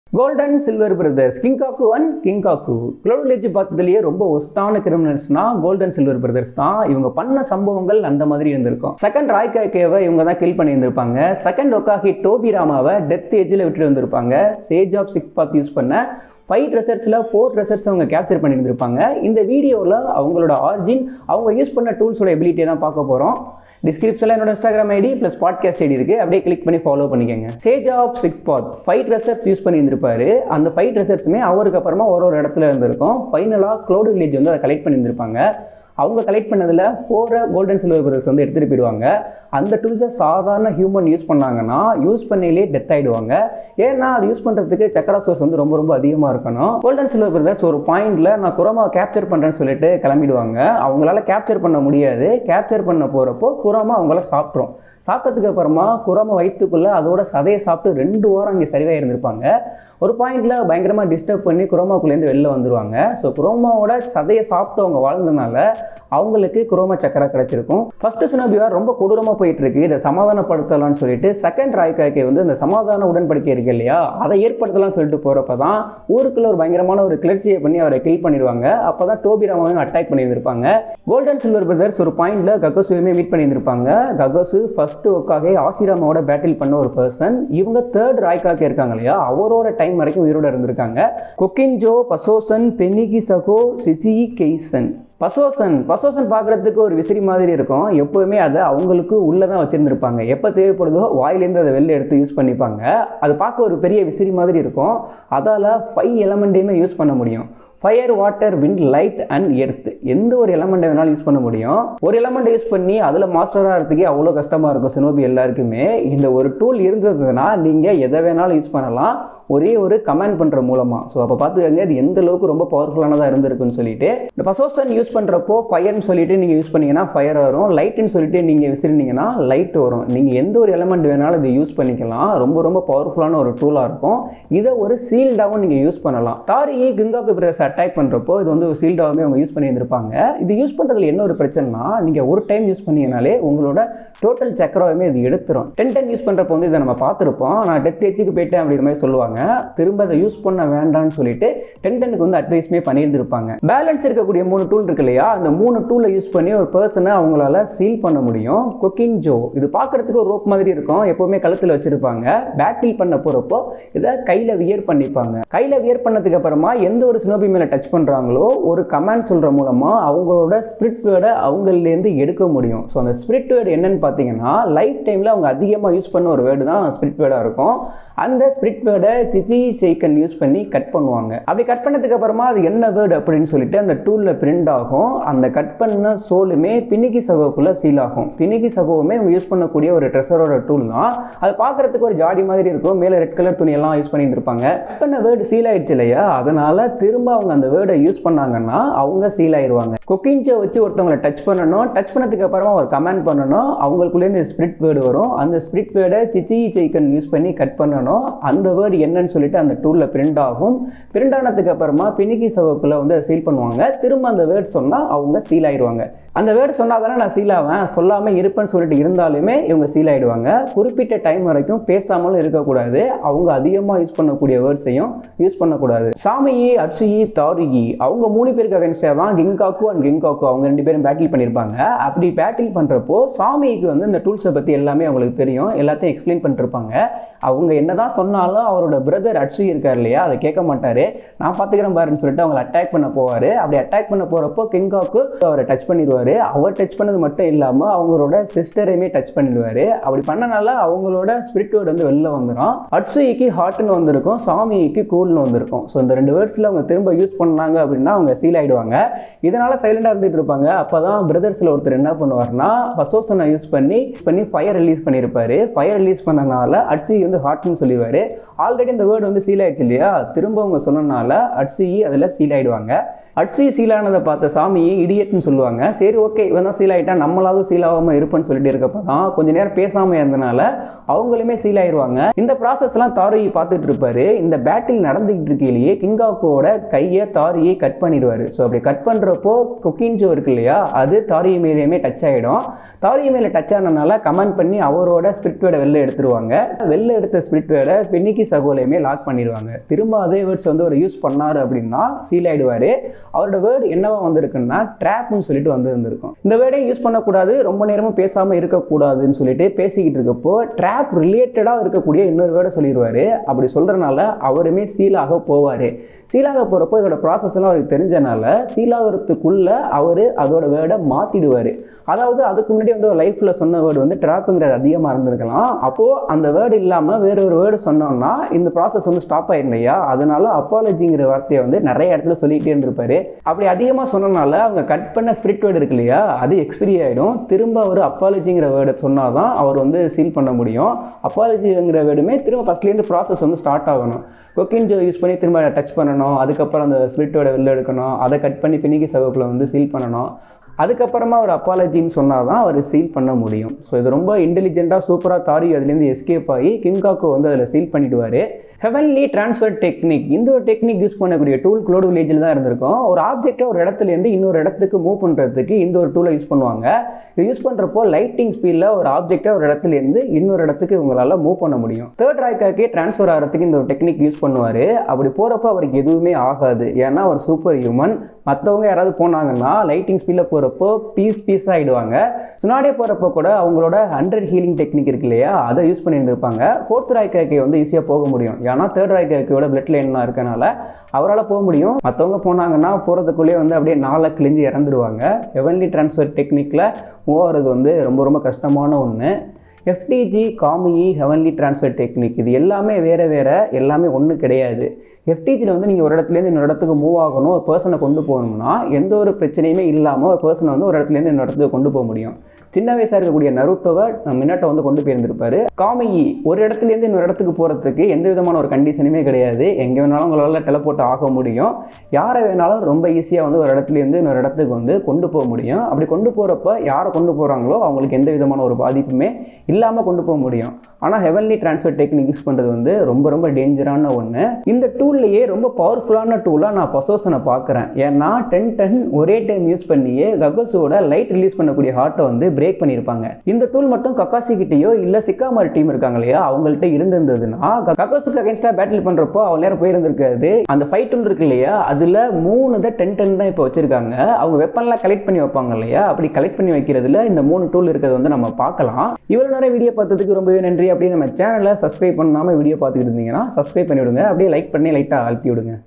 Golden silver brothers Kinkaku and Ginkaku cloud village பார்த்ததுலேயே ரொம்ப ஒஸ்டான கிரிமினல்ஸ்னா கோல்டன் சில்வர் பிரதர்ஸ் தான். இவங்க பண்ண சம்பவங்கள் அந்த மாதிரி இருந்திருக்கும். செகண்ட் ராய்காக்கேவை இவங்க தான் கில் பண்ணியிருந்திருப்பாங்க. செகண்ட் ஒக்காகி டோபி ராமாவை டெத் ஏஜில் விட்டுட்டு வந்திருப்பாங்க. Sage of six path use பண்ண 5 ட்ரெஷர்ஸில் 4 ட்ரெஷர்ஸ் அவங்க கேப்சர் பண்ணியிருந்திருப்பாங்க. இந்த வீடியோவில் அவங்களோட ஆர்ஜின், அவங்க யூஸ் பண்ண டூல்ஸோட எபிலிட்டியை தான் பார்க்க போகிறோம். டிஸ்கிரிப்ஷனில் என்னோட Instagram ID plus podcast ID இருக்குது, அப்படியே கிளிக் பண்ணி ஃபாலோ பண்ணிக்கோங்க. Sage of six path 5 treasures use பண்ணியிருந்திருப்பாரு. அந்த 5 ட்ரெஷர்ஸுமே அவருக்கு அப்புறமா ஒரு இடத்துல இருந்திருக்கும். ஃபைனலாக க்ளோட் வில்லேஜ் வந்து அதை கலெக்ட் பண்ணியிருந்திருப்பாங்க. அவங்க கலெக்ட் பண்ணதில் 4 கோல்டன் சில்வர் பிரதர்ஸ் வந்து எடுத்துகிட்டு போயிடுவாங்க. அந்த டூல்ஸை சாதாரண ஹியூமன் யூஸ் பண்ணாங்கன்னா யூஸ் பண்ணிலே டெத் ஆகிடுவாங்க. ஏன்னா அது யூஸ் பண்ணுறதுக்கு சக்கரா சோர்ஸ் வந்து ரொம்ப ரொம்ப அதிகமாக இருக்கணும். கோல்டன் சில்வர் பிரதர்ஸ் ஒரு பாயிண்டில் நான் குரோமாவை கேப்சர் பண்ணுறேன்னு சொல்லிட்டு கிளம்பிடுவாங்க. அவங்களால கேப்சர் பண்ண முடியாது. கேப்சர் பண்ண போகிறப்போ குரோமா அவங்கள சாப்பிட்ரும். சாப்பிட்டதுக்கு அப்புறமா குரோமா வயிற்றுக்குள்ளே அதோட சதையை சாப்பிட்டு 2 வாரம் அங்கே சரிவாக இருந்திருப்பாங்க. ஒரு பாயிண்டில் பயங்கரமாக டிஸ்டர்ப் பண்ணி குரோமாக்குள்ளேருந்து வெளில வந்துடுவாங்க. ஸோ குரோமாவோட சதையை சாப்பிட்டு அவங்க வாழ்ந்ததுனால அவங்களுக்கு குரோமா சக்கரா கிடச்சிருக்கும். ஃபர்ஸ்ட் சுனாபியார் ரொம்ப கொடூரமாக போயிட்டு இருக்கு, இதை சமாதானப்படுத்தலாம்னு சொல்லிட்டு செகண்ட் ராய்காக்கே வந்து இந்த சமாதான உடன்படிக்கை இருக்கு இல்லையா, அதை ஏற்படுத்தலாம்னு சொல்லிட்டு போகிறப்ப தான் ஊருக்குள்ள ஒரு பயங்கரமான ஒரு கிளர்ச்சியை பண்ணி அவரை கில் பண்ணிடுவாங்க. அப்போ தான் டோபி ராமாவையும் அட்டாக் பண்ணியிருந்திருப்பாங்க. கோல்டன் சில்வர் பிரதர்ஸ் ஒரு பாயிண்டில் ககோசுவையுமே மீட் பண்ணியிருந்திருப்பாங்க. ககோசு ஃபர்ஸ்ட் ஒக்காகே ஆசிராமாவோட பேட்டில் பண்ண ஒரு பர்சன். இவங்க தேர்ட் ராய்காக்கே இருக்காங்க இல்லையா, அவரோட டைம் வரைக்கும் உயிரோட இருந்திருக்காங்க. கொக்கின்ஜோ, பசோசன், பெனிகிசகோ, சிஜி கெய்சன். பசோசன் பார்க்குறதுக்கு ஒரு விசிறி மாதிரி இருக்கும். எப்போவுமே அதை அவங்களுக்கு உள்ளே தான் வச்சுருந்துருப்பாங்க. எப்போ தேவைப்படுதோ வாயிலேருந்து அதை வெளில எடுத்து யூஸ் பண்ணிப்பாங்க. அது பார்க்க ஒரு பெரிய விசிறி மாதிரி இருக்கும். அதால் 5 எலமெண்ட்டையுமே யூஸ் பண்ண முடியும். Fire, water, wind, light and earth. எந்த ஒரு எலமெண்ட்டை வேணாலும் யூஸ் பண்ண முடியும். ஒரு எலமெண்ட்டை யூஸ் பண்ணி அதில் மாஸ்டராக இருக்கிறதுக்கே அவ்வளோ கஷ்டமாக இருக்கும் சினோபி எல்லாருக்குமே. இந்த ஒரு டூல் இருந்ததுன்னா நீங்கள் எதை வேணாலும் யூஸ் பண்ணலாம், ஒரே ஒரு கமெண்ட் பண்ணுற மூலமாக. ஸோ அப்போ பார்த்துக்கங்க இது எந்த அளவுக்கு ரொம்ப பவர்ஃபுல்லானதாக இருந்திருக்குன்னு சொல்லிட்டு. இந்த பசோசன் யூஸ் பண்ணுறப்போ ஃபயர்னு சொல்லிட்டு நீங்கள் யூஸ் பண்ணிங்கன்னா ஃபயர் வரும். லைட்டுன்னு சொல்லிட்டு நீங்கள் விசிறினீங்கன்னா லைட் வரும். நீங்கள் எந்த ஒரு எலமெண்ட் வேணாலும் இதை யூஸ் பண்ணிக்கலாம். ரொம்ப ரொம்ப பவர்ஃபுல்லான ஒரு டூலாக இருக்கும். இதை ஒரு சீல்டாகவும் நீங்கள் யூஸ் பண்ணலாம். தாரியை கிங்காக்கு பிரதர்ஸ் அட்டாக் பண்ணுறப்போ இது வந்து ஒரு சீல்டாகவே அவங்க யூஸ் பண்ணியிருந்திருப்பாங்க. இது யூஸ் பண்ணுறதுல என்ன ஒரு பிரச்சனைனா, நீங்கள் ஒரு டைம் யூஸ் பண்ணீங்கனாலே உங்களோட டோட்டல் சக்கராவுமே இது எடுத்துரும். 10 யூஸ் பண்ணுறப்போ வந்து இதை நம்ம பார்த்துருப்போம். நான் டெத் ஏஜுக்கு போயிட்டேன் அப்படிங்கிற மாதிரி சொல்லுவாங்க. திரும்ப அதை யூஸ் பண்ண வேண்டாம்னு சொல்லிட்டு 10 வந்து அட்வைஸ்மே பண்ணியிருந்திருப்பாங்க. பேலன்ஸ் இருக்கக்கூடிய 3 டூல் இருக்கு இல்லையா, அந்த 3 டூலை யூஸ் பண்ணி ஒரு பர்சனை அவங்களால சீல் பண்ண முடியும். கொக்கின்ஜோ இது பார்க்கறதுக்கு ஒரு ரோப் மாதிரி இருக்கும், எப்பவுமே கழுத்தில் வச்சிருப்பாங்க. பேட்டில் பண்ண போறப்போ இதை கையில் வியர் பண்ணிப்பாங்க. கையில் வியர் பண்ணதுக்கு அப்புறமா எந்த ஒரு சினோபி மேலே டச் பண்ணுறாங்களோ ஒரு கமாண்ட் சொல்கிற மூலமாக அவங்களோட ஸ்பிரிட் வேர்டை அவங்கள்லேருந்து எடுக்க முடியும். ஸோ அந்த ஸ்பிரிட் வேர்டு என்னன்னு பார்த்தீங்கன்னா, லைஃப் டைமில் அவங்க அதிகமாக யூஸ் பண்ண ஒரு வேர்டு தான் ஸ்பிரிட் வேர்டாக இருக்கும். அந்த ஸ்பிரிட் வேர்டை சிஜி சைக்கன் யூஸ் பண்ணி கட் பண்ணுவாங்க. அப்படி கட் பண்ணதுக்கு அப்புறமா அது என்ன வேர்டு அப்படின்னு சொல்லிட்டு அந்த டூலில் பிரிண்ட் ஆகும். அந்த கட் பண்ண சோலுமே பினிகி சகோக்குள்ளே சீல் ஆகும். பினிகி சகோவுமே அவங்க யூஸ் பண்ணக்கூடிய ஒரு ட்ரெஷரோட டூல் தான். அது பார்க்கறதுக்கு ஒரு ஜாடி மாதிரி இருக்கும். மேலே ரெட் கலர் துணியெல்லாம் யூஸ் பண்ணிட்டு இருப்பாங்க. கட் பண்ண வேர்டு சீல் ஆயிடுச்சு இல்லையா, அதனால திரும்ப அவங்க அந்த வேர்டை யூஸ் பண்ணாங்கன்னா அவங்க சீல் ஆயிடுவாங்க. கொக்கின்ஜோ வச்சு ஒருத்தவங்களை டச் பண்ணணும். டச் பண்ணதுக்கு அப்புறமா ஒரு கமெண்ட் பண்ணணும். அவங்களுக்குள்ளேருந்து ஸ்பிரிட் வேர்டு வரும். அந்த ஸ்பிரிட் வேர்டை சிஜி சைக்கன் யூஸ் பண்ணி கட் பண்ணணும். அந்த வேர்டு என்னன்னு சொல்லிட்டு அந்த டூலில் பிரிண்ட் ஆகும். பிரிண்ட் ஆனதுக்கு அப்புறமா பினிகி சகோக்குள்ள வந்து சீல் பண்ணுவாங்க. திரும்ப அந்த வேர்டு சொன்னால் அவங்க சீல் ஆயிடுவாங்க. அந்த வேர்டு சொன்னால் தானே நான் சீல் ஆவேன், சொல்லாமல் இருப்பேன்னு சொல்லிட்டு இருந்தாலுமே இவங்க சீல் ஆயிடுவாங்க. குறிப்பிட்ட டைம் வரைக்கும் பேசாமலும் இருக்கக்கூடாது. அவங்க அதிகமாக யூஸ் பண்ணக்கூடிய வேர்ட்ஸையும் யூஸ் பண்ணக்கூடாது. சாமியி, அட்சுயி, தாருயி அவங்க 3 பேருக்கு அகேன்ஸ்டாக தான் கிங்காக்கு அண்ட் கிங்காக்கு அவங்க 2 பேரும் பேட்டில் பண்ணியிருப்பாங்க. அப்படி பேட்டில் பண்ணுறப்போ சாமிக்கு வந்து இந்த டூல்ஸை பற்றி எல்லாமே அவங்களுக்கு தெரியும். எல்லாத்தையும் எக்ஸ்பிளைன் பண்ணிருப்பாங்க. அவங்க என்னதான் சொன்னாலும் அவரோட பிரதர் அட்சுயி இருக்கார் இல்லையா, அதை கேட்க மாட்டாரு. நான் பார்த்துக்கிறேன் பாருன்னு சொல்லிட்டு அவங்களை அட்டாக் பண்ண போவார். அப்படி அட்டாக் பண்ண போகிறப்போ கிங்காக்கு அவரை டச் பண்ணிடுவார். அவர் டச் பண்ணது மட்டும் இல்லாமல் அவங்களோட சிஸ்டரையுமே டச் பண்ணிடுவார். அப்படி பண்ணனால அவங்களோட ஸ்பிரிட் வேர்டு வந்து வெளில வந்துடும். அட்சுயிக்கு ஹார்ட்னு வந்திருக்கும், சாமிக்கு கூல்னு வந்திருக்கும். ஸோ இந்த 2 வேர்ட்ஸில் அவங்க திரும்ப யூஸ் பண்ணாங்க அப்படின்னா அவங்க சீல் ஆகிடுவாங்க. இதனால் சைலண்டாக இருந்துகிட்டு இருப்பாங்க. அப்போ தான் பிரதர்ஸில் ஒருத்தர் என்ன பண்ணுவார்னா பசோசனை யூஸ் பண்ணி ஃபயர் ரிலீஸ் பண்ணியிருப்பார். ஃபயர் ரிலீஸ் பண்ணனால அட்சுயி வந்து ஹார்ட்னு சொல்லிடுவார். ஆல்ரெடி இந்த வேர்டு வந்து சீல் ஆயிடுச்சு இல்லையா, திரும்ப அவங்க சொன்னனால அட்சுயி அதில் சீல் ஆகிடுவாங்க. அட்சுயி சீல் ஆனதை பார்த்த சாமியை இடியட்னு சொல்லுவாங்க. சரி ஓகே இவன் தான் சீல் ஆகிட்டா நம்மளாவது சீல் ஆகாமல் இருப்பேன்னு சொல்லிட்டு இருக்கப்போ தான் கொஞ்ச நேரம் பேசாமல் இருந்தனால அவங்களுமே சீல் ஆயிடுவாங்க. இந்த ப்ராசஸ்லாம் தாருயி பார்த்துட்டு இருப்பாரு. இந்த பேட்டில் நடந்துகிட்டு இருக்கையிலேயே கிங்காக்கோட கையை தாருயை கட் பண்ணிடுவார். ஸோ அப்படி கட் பண்ணுறப்போ கொக்கின்ஜோ இருக்கு இல்லையா, அது தாரியு மேலேயுமே டச் ஆகிடும். தாரியு மேலே டச் ஆனதுனால கமெண்ட் பண்ணி அவரோட ஸ்பிரிட் வேர்டை வெளில எடுத்துருவாங்க. வெளில எடுத்த ஸ்பிரிட் வேர்டை பென்னிக்கி சகோலையுமே லாக் பண்ணிடுவாங்க. திரும்ப அதே வேர்ட்ஸ் வந்து அவர் யூஸ் பண்ணார் அப்படின்னா சீல் ஆகிடுவார். அவரோட வேர்டு என்னவா வந்திருக்குன்னா ட்ராப்னு சொல்லிட்டு வந்துருக்கும். இந்த வேர்டை யூஸ் பண்ணக்கூடாது, ரொம்ப நேரமும் பேசாமல் இருக்கக்கூடாதுன்னு சொல்லிட்டு பேசிக்கிட்டு இருக்கப்போ ட்ராப் ரிலேட்டடாக இருக்கக்கூடிய இன்னொரு வேர்டை சொல்லிடுவார். அப்படி சொல்கிறனால அவருமே சீலாக போவார். சீலாக போகிறப்போ இதோட ப்ராசஸ் எல்லாம் அவருக்கு தெரிஞ்சனால சீலாகிறதுக்குள்ள அவர் அதோட வேர்டை மாற்றிடுவார். அதாவது அதுக்கு முன்னாடி வந்து லைஃப்பில் சொன்ன வேர்டு வந்து ட்ராப்புங்கிறது அதிகமாக இருந்திருக்கலாம். அப்போது அந்த வேர்டு இல்லாமல் வேற ஒரு வேர்டு சொன்னோம்னா இந்த ப்ராசஸ் வந்து ஸ்டாப் ஆயிடும் இல்லையா, அதனால அப்பாலஜிங்கிற வார்த்தையை வந்து நிறைய இடத்துல சொல்லிகிட்டே இருந்திருப்பாரு. அப்படி அதிகமாக சொன்னனால அவங்க கட் பண்ண ஸ்பிரிட் வேர்டு இருக்கு இல்லையா, அது எக்ஸ்பிரி ஆகிடும். திரும்ப அவர் அப்பாலஜிங்கிற வேர்டை சொன்னால் தான் அவர் வந்து சீல் பண்ண முடியும். அப்பாலஜிங்கிற வேர்டுமே திரும்ப ஃபஸ்ட்லேருந்து ப்ராசஸ் வந்து ஸ்டார்ட் ஆகணும். கொக்கின்ஜோ யூஸ் பண்ணி திரும்ப டச் பண்ணணும், அதுக்கப்புறம் அந்த ஸ்பிரிட் வேர்டை வெளில எடுக்கணும், அதை கட் பண்ணி பென்னிக்கி சகோக்குள்ள வந்து சீல் பண்ணணும். அதுக்கப்புறமா அவர் அப்பாலஜின்னு சொன்னால் தான் அவர் சீல் பண்ண முடியும். ஸோ இது ரொம்ப இன்டெலிஜென்ட்டாக சூப்பராக தாரியு அதுலேருந்து எஸ்கேப் ஆகி கிங்காக்கு வந்து அதில் சீல் பண்ணிடுவார். ஹெவன்லி ட்ரான்ஸ்ஃபர் டெக்னிக், இந்த ஒரு டெக்னிக் யூஸ் பண்ணக்கூடிய டூல் க்ளோட் வில்லேஜில் தான் இருந்திருக்கும். ஒரு ஆப்ஜெக்டை ஒரு இடத்துலேருந்து இன்னொரு இடத்துக்கு மூவ் பண்ணுறதுக்கு இந்த ஒரு டூலை யூஸ் பண்ணுவாங்க. இது யூஸ் பண்ணுறப்போ லைட்டிங் ஸ்பீடில் ஒரு ஆப்ஜெக்டை ஒரு இடத்துலேருந்து இன்னொரு இடத்துக்கு உங்களால் மூவ் பண்ண முடியும். தேர்ட் ராய்க்காக்கே ட்ரான்ஸ்ஃபர் ஆகிறதுக்கு இந்த ஒரு டெக்னிக் யூஸ் பண்ணுவார். அப்படி போகிறப்போ அவருக்கு எதுவுமே ஆகாது, ஏன்னா அவர் சூப்பர் ஹியூமன். மற்றவங்க யாராவது போனாங்கன்னா லைட்டிங் ஸ்பீடில் போகிறப்போ பீஸ் ஆகிடுவாங்க. சுனாடே போகிறப்போ கூட அவங்களோட 100 ஹீலிங் டெக்னிக் இருக்கு இல்லையா, அதை யூஸ் பண்ணியிருந்திருப்பாங்க. ஃபோர்த் ராய்க்காக்கே வந்து ஈஸியாக போக முடியும், ஏன்னா தேர்ட் ராய்க்காக்கையோட பிளட் லைன்லாம் இருக்கனால அவரால் போக முடியும். மற்றவங்க போனாங்கன்னா போகிறதுக்குள்ளேயே வந்து அப்படியே நாளாக கிழிஞ்சு இறந்துடுவாங்க. ஹெவன்லி ட்ரான்ஸ்ஃபர் டெக்னிக்கில் மூவாகிறது வந்து ரொம்ப ரொம்ப கஷ்டமான ஒன்று. எஃப்டிஜி, காமிஇ, ஹெவன்லி ட்ரான்ஸ்ஃபர் டெக்னிக் இது எல்லாமே வேறு எல்லாமே ஒன்று கிடையாது. எஃப்டிஜியில் வந்து நீங்கள் ஒரு இடத்துலேருந்து இன்னொரு இடத்துக்கு மூவ் ஆகணும், ஒரு பர்சனை கொண்டு போகணும்னா எந்த ஒரு பிரச்சனையுமே இல்லாமல் ஒரு பர்சனை வந்து ஒரு இடத்துலேருந்து இன்னொரு இடத்துக்கு கொண்டு போக முடியும். சின்ன வயசாக இருக்கக்கூடிய நருட்டோவை மினட்டோ வந்து கொண்டு போயிருந்திருப்பாரு. காமிஇ ஒரு இடத்துலேருந்து இன்னொரு இடத்துக்கு போகிறதுக்கு எந்த விதமான ஒரு கண்டிஷனுமே கிடையாது. எங்கே வேணாலும் உங்களால் டெலபோர்ட் ஆக முடியும். யாரை வேணாலும் ரொம்ப ஈஸியாக வந்து ஒரு இடத்துலேருந்து இன்னொரு இடத்துக்கு வந்து கொண்டு போக முடியும். அப்படி கொண்டு போகிறப்ப யாரை கொண்டு போகிறாங்களோ அவங்களுக்கு எந்த விதமான ஒரு பாதிப்புமே இல்லாமல் கொண்டு போக முடியும். ஆனால் ஹெவன்லி ட்ரான்ஸ்ஃபர் டெக்னிக் யூஸ் பண்ணுறது வந்து ரொம்ப ரொம்ப டேஞ்சரான ஒன்று. இந்த டூல்லையே ரொம்ப பவர்ஃபுல்லான டூலாக நான் பசோசனை பார்க்குறேன். ஏன்னா 10 ஒரே டைம் யூஸ் பண்ணியே ககோஸோட லைட் ரிலீஸ் பண்ணக்கூடிய ஹார்ட்டை வந்து பிரேக் பண்ணியிருப்பாங்க. இந்த டூல் மட்டும் கக்காசி கிட்டேயோ இல்லை சிக்காமாரி டீம் இருக்காங்க இல்லையா, அவங்கள்ட்ட இருந்திருந்ததுன்னா ககோஸுக்கு அகேன்ஸ்டாக பேட்டில் பண்ணுறப்போ அவ்வளோ நேரம் போயிருந்திருக்காது. அந்த ஃபைட் டூல் இருக்கு இல்லையா, அதில் 3 10 தான் இப்போ வச்சிருக்காங்க. அவங்க வெப்பன்லாம் கலெக்ட் பண்ணி வைப்பாங்க இல்லையா, அப்படி கலெக்ட் பண்ணி வைக்கிறதுல இந்த 3 டூல் இருக்கிறது வந்து நம்ம பார்க்கலாம். இவ்வளோ நேரம் வீடியோ பார்த்ததுக்கு ரொம்பவே நன்றி. அப்படியே நம்ம சேனலை சப்ஸ்கிரைப் பண்ணாமல் வீடியோ பார்த்துக்கிட்டு இருந்தீங்கன்னா சப்ஸ்கிரைப் பண்ணிவிடுங்க. அப்படியே லைக் பண்ணி லைட்டாக அழுத்தி விடுங்க.